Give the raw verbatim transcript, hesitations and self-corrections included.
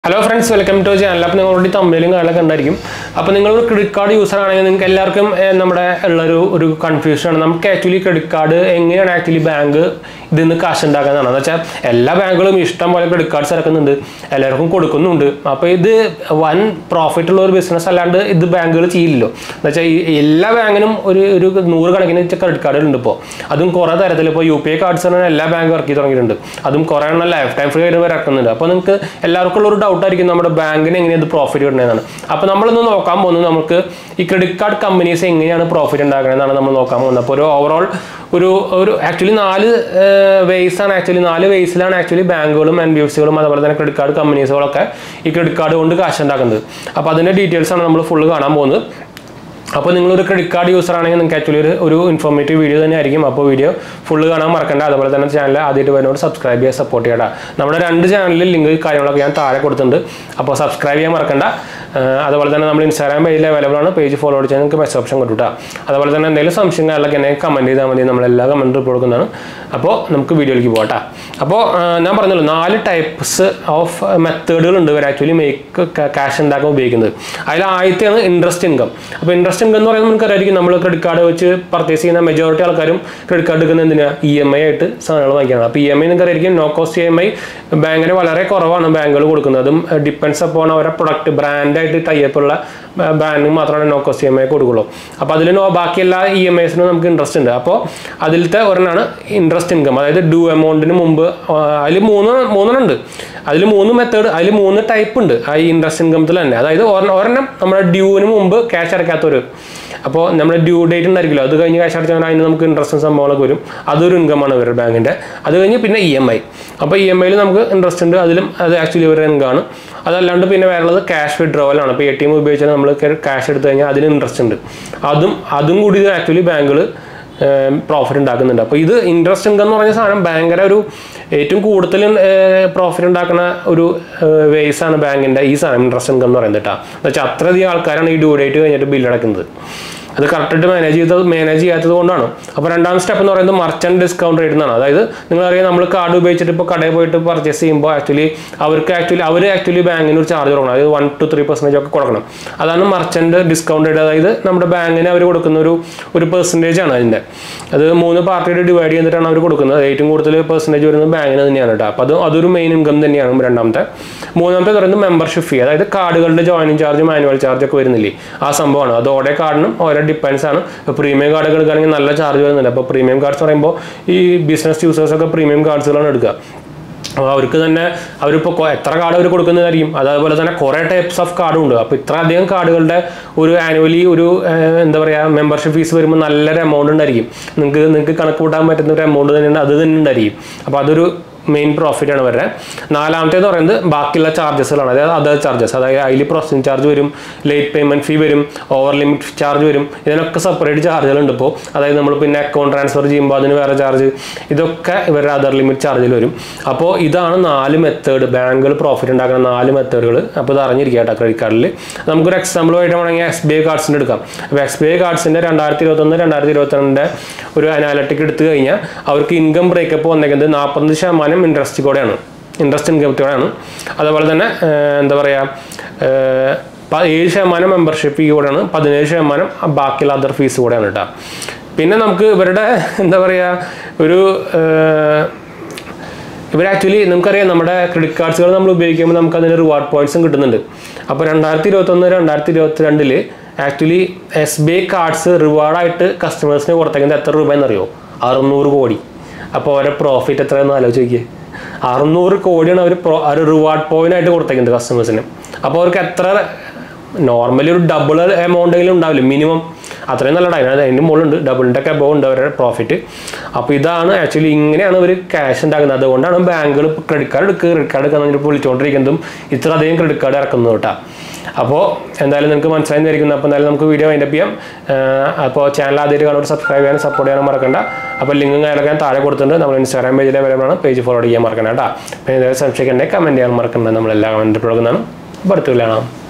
Hello friends, welcome to our channel. Now, we will see the credit card user. We will confusion. We actually credit card actually bank this cash and all banks credit cards one profit business the bank credit card U P I cards lifetime free our bank and profit. Now, credit card companies profit and overall actually ways and actually ways actually bank and credit card companies credit card cash and details full. Now, if you credit card user, you can actually an informative video. Video full channel subscribe and support. We have two channel link so subscribe and Instagram page available page follow channel message option. That's something comment video. Now, types of methods actually make cash and interest income. Interest income is credit card purchase majority credit card E M I E M I no cost E M I bank bank depends upon our product brand tie up bank no cost E M I കൊടുക്കുള്ളൂ അപ്പോൾ അതിൽ no ബാക്കിയുള്ള E M Is നും നമുക്ക് interest ഉണ്ട് അപ്പോൾ അതിലത്തെ ഒരെണ്ണമാണ് ഇൻട്രസ്റ്റ് ഇൻകം അതായത് ഡ്യൂ എമൗണ്ടിന് മുമ്പ് അതിൽ മൂന്ന് മൂന്നെണ്ണം ഉണ്ട് അതിൽ മൂന്ന് മെത്തേഡ് അതിൽ മൂന്ന് ടൈപ്പ് ഉണ്ട് ആ ഇൻട്രസ്റ്റ് ഇൻകംത്തിൽ തന്നെ അതായത് ഒരെണ്ണം നമ്മുടെ ഡ്യൂവിന് മുമ്പ് ക്യാഷ് അടയ്ക്കാത്തവർ അപ്പോൾ നമ്മുടെ ഡ്യൂ ഡേറ്റ് ഉണ്ടായിരിക്കില്ല അത് കഴിഞ്ഞ് ക്യാഷ് അടച്ചാൽ അതിന് നമുക്ക് ഇൻട്രസ്റ്റും സംഭവങ്ങളൊക്കെ വരും അതൊരു ഇൻകമാണ് ഇവരുടെ ബാങ്കിൻ്റെ അത് കഴിഞ്ഞ് പിന്നെ ഇ എം ഐ അപ്പോൾ ഇ എം ഐയിൽ നമുക്ക് ഇൻട്രസ്റ്റ് ഉണ്ട് അതിലും അത് ആക്ച്വലി ഇവരുടെ ഇൻകമാണ് അതല്ലാണ്ട് പിന്നെ വേറുള്ളത് ക്യാഷ് വിഡ്രോവലാണ് ഇപ്പോൾ എ ടി എം ഉപയോഗിച്ചാൽ നമ്മൾ ക്യാഷ് എടുത്തു കഴിഞ്ഞാൽ അതിന് ഇൻട്രസ്റ്റ് ഉണ്ട് അതും അതും കൂടി ആക്ച്വലി ബാങ്കുകൾ profit ഉണ്ടാക്കുന്നുണ്ട് അപ്പോൾ ഇത് ഇൻട്രസ്റ്റ് ഇൻകം എന്ന് പറഞ്ഞ സാധനം ഭയങ്കര ഒരു ഏറ്റവും കൂടുതൽ പ്രോഫിറ്റ് ഉണ്ടാക്കുന്ന ഒരു വേസ് ആണ് ബാങ്കിൻ്റെ ഈ സാധനം ഇൻട്രസ്റ്റ് ഇൻകം എന്ന് പറയുന്നത് കേട്ടോ എന്ന് വെച്ചാൽ അത്രയധികം ആൾക്കാരാണ് ഈ ഡ്യൂ ഡേറ്റ് കഴിഞ്ഞിട്ട് ബില്ല് അടക്കുന്നത് അത് കറക്റ്റായിട്ട് മാനേജ് ചെയ്തത് മാനേജ് ചെയ്യാത്തത് കൊണ്ടാണ് അപ്പോൾ രണ്ടാം സ്റ്റെപ്പ് എന്ന് പറയുന്നത് മർച്ചന്റ് ഡിസ്കൗണ്ട് റേറ്റ് എന്നാണ് അതായത് നിങ്ങളറിയാം നമ്മൾ കാർഡ് ഉപയോഗിച്ചിട്ട് ഇപ്പോൾ കടയിൽ പോയിട്ട് പർച്ചേസ് ചെയ്യുമ്പോൾ ആക്ച്വലി അവർക്ക് ആക്ച്വലി അവർ ആക്ച്വലി ബാങ്കിന് ഒരു ചാർജ് കൊടുക്കണം അതായത് വൺ ടു ത്രീ പെർസെൻറ്റേജ് ഒക്കെ കൊടുക്കണം അതാണ് മർച്ചന്റ് ഡിസ്കൗണ്ട് റേറ്റ് അതായത് നമ്മുടെ ബാങ്കിന് അവർ കൊടുക്കുന്ന ഒരു ഒരു പെർസെൻറ്റേജ് ആണ് അതിൻ്റെ അത് മൂന്ന് പാർട്ടിയുടെ ഡിവൈഡ് ചെയ്തിട്ടാണ് അവർ കൊടുക്കുന്നത് ഏറ്റവും കൂടുതൽ പെർസെൻറ്റേജ് വരുന്നത് ബാങ്കിന് തന്നെയാണ് കേട്ടോ അപ്പോൾ അത് അതൊരു മെയിൻ ഇൻകം തന്നെയാണ് രണ്ടാമത്തെ മൂന്നാമത്തെ പറയുന്നത് മെമ്പർഷിപ്പ് ഫീ അതായത് കാർഡുകളുടെ ജോയിനിങ് ചാർജ് മാനുവൽ ചാർജ് ഒക്കെ വരുന്നില്ലേ ആ സംഭവമാണ് അത് ഓരോ കാർഡിനും ഓരോ ഡിപ്പെൻസ് ആണ് പ്രീമിയം കാർഡുകൾ എടുക്കുകയാണെങ്കിൽ നല്ല ചാർജ് വരുന്നുണ്ട് അപ്പോൾ പ്രീമിയം കാർഡ്സ് പറയുമ്പോൾ ഈ ബിസിനസ് യൂസേഴ്സ് ഒക്കെ പ്രീമിയം കാർഡ്സുകളാണ് എടുക്കുക അപ്പോൾ അവർക്ക് തന്നെ അവരിപ്പോൾ എത്ര കാർഡ് അവർ കൊടുക്കുന്നതായിരിക്കും അതേപോലെ തന്നെ കുറേ ടൈപ്സ് ഓഫ് കാർഡും ഉണ്ട് അപ്പോൾ ഇത്ര അധികം കാർഡുകളുടെ ഒരു ആനുവലി ഒരു എന്താ പറയുക മെമ്പർഷിപ്പ് ഫീസ് വരുമ്പോൾ നല്ലൊരു എമൗണ്ട് ഉണ്ടായിരിക്കും നിങ്ങൾക്ക് നിങ്ങൾക്ക് കണക്ക് കൂട്ടാൻ പറ്റുന്ന ഒരു എമൗണ്ട് തന്നെ അത് തന്നെ ഉണ്ടായിരിക്കും അപ്പോൾ അതൊരു മെയിൻ പ്രോഫിറ്റ് ആണ് വരുന്നത് നാലാമത്തേന്ന് പറയുന്നത് ബാക്കിയുള്ള ചാർജസുകളാണ് അതായത് അതർ ചാർജസ് അതായത് അതിൽ പ്രോസസ്സിംഗ് ചാർജ് വരും ലേറ്റ് പേയ്മെൻറ്റ് ഫീ വരും ഓവർ ലിമിറ്റ് ചാർജ് വരും ഇതിനൊക്കെ സെപ്പറേറ്റ് ചാർജുകളുണ്ട് ഇപ്പോൾ അതായത് നമ്മൾ പിന്നെ അക്കൗണ്ട് ട്രാൻസ്ഫർ ചെയ്യുമ്പോൾ അതിന് വേറെ ചാർജ് ഇതൊക്കെ ഇവരുടെ അതർ ലിമിറ്റ് ചാർജിൽ വരും അപ്പോൾ ഇതാണ് നാല് മെത്തേഡ് ബാങ്കുകൾ പ്രോഫിറ്റ് ഉണ്ടാക്കുന്ന നാല് മെത്തേഡുകൾ അപ്പോൾ ഇത് അറിഞ്ഞിരിക്കുക കേട്ടോ ക്രെഡിറ്റ് കാർഡിൽ നമുക്കൊരു എക്സാമ്പിൾ ആയിട്ട് വേണമെങ്കിൽ എസ് ബി ഐ കാർഡ്സിൻ്റെ എടുക്കാം അപ്പോൾ എസ് ബി ഐ കാർഡ്സിൻ്റെ രണ്ടായിരത്തി ഇരുപത്തൊന്ന് രണ്ടായിരത്തി ഇരുപത്തിരണ്ടിൻ്റെ ഒരു അനാലിറ്റിക് എടുത്തു കഴിഞ്ഞാൽ അവർക്ക് ഇൻകം ബ്രേക്കപ്പ് വന്നേക്കുന്നത് നാൽപ്പത് ശതമാനം ഇൻട്രസ്റ്റ് കൂടെയാണ് ഇൻട്രസ്റ്റ് ഇൻകത്തോടെയാണ് അതുപോലെ തന്നെ എന്താ പറയുക ഏഴ് ശതമാനം മെമ്പർഷിപ്പ് ഫീ കൂടെയാണ് പതിനേഴ് ശതമാനം ബാക്കിയുള്ള അതർ ഫീസ് കൂടെയാണ് കേട്ടോ പിന്നെ നമുക്ക് ഇവരുടെ എന്താ പറയുക ഒരു ഇവർ ആക്ച്വലി നമുക്കറിയാം നമ്മുടെ ക്രെഡിറ്റ് കാർഡ്സുകൾ നമ്മൾ ഉപയോഗിക്കുമ്പോൾ നമുക്ക് അതിന് റിവാർഡ് പോയിന്റ്സും കിട്ടുന്നുണ്ട് അപ്പോൾ രണ്ടായിരത്തി ഇരുപത്തൊന്ന് രണ്ടായിരത്തി ഇരുപത്തി രണ്ടിൽ actually S B I cards റിവാർഡായിട്ട് കസ്റ്റമേഴ്സിന് കൊടുത്തേക്കുന്നത് എത്ര രൂപ എന്നറിയോ അറുന്നൂറ് കോടി അപ്പോൾ അവരുടെ പ്രോഫിറ്റ് എത്രയെന്ന് ആലോചിച്ച് നോക്കിയേ അറുന്നൂറ് കോടിയാണ് അവർ പ്രോ ഒരു റിവാർഡ് പോയിന്റ് ആയിട്ട് കൊടുത്തേക്കുന്നത് കസ്റ്റമേഴ്സിന് അപ്പോൾ അവർക്ക് എത്ര നോർമലി ഒരു ഡബിൾ എമൗണ്ടെങ്കിലും ഉണ്ടാവില്ല മിനിമം അത്രയും നല്ല ടൈം അതിൻ്റെ മുകളിലുണ്ട് ഡബിളിൻ്റെ ഒക്കെ അബവ് ഉണ്ട് അവരുടെ പ്രോഫിറ്റ് അപ്പോൾ ഇതാണ് ആക്ച്വലി ഇങ്ങനെയാണ് അവർ ക്യാഷ് ഉണ്ടാക്കുന്നത് അതുകൊണ്ടാണ് ബാങ്കുകൾ ക്രെഡിറ്റ് കാർഡ് എടുക്കുക ക്രെഡിറ്റ് കാർഡ് എടുക്കാൻ വേണ്ടി വിളിച്ചുകൊണ്ടിരിക്കുന്നതും ഇത്ര അധികം ക്രെഡിറ്റ് കാർഡ് ഇറക്കുന്നത് കേട്ടോ അപ്പോൾ എന്തായാലും നിങ്ങൾക്ക് മനസ്സിലായിരിക്കുന്നു അപ്പോൾ എന്തായാലും നമുക്ക് വീഡിയോ വൈൻഡപ്പ് ചെയ്യാം അപ്പോൾ ചാനൽ ആദ്യമായിട്ട് കാണുമ്പോൾ സബ്സ്ക്രൈബ് ചെയ്യാനും സപ്പോർട്ട് ചെയ്യാനും മറക്കണ്ട അപ്പോൾ ലിങ്കും കാര്യങ്ങളൊക്കെ താഴെ കൊടുത്തിട്ടുണ്ട് നമ്മൾ ഇൻസ്റ്റാഗ്രാം പേജിൽ അവൈലബിൾ ആണ് പേജ് ഫോളോ ചെയ്യാൻ മറക്കണ്ട കേട്ടോ അപ്പോൾ എന്തായാലും സംശയിക്കണ്ടേ കമൻറ്റ് ചെയ്യാൻ മറക്കണ്ട നമ്മളെല്ലാം കമൻറ്റ് കൊടുക്കുന്നതാണ് അപ്പോൾ അടുത്ത് കാണാം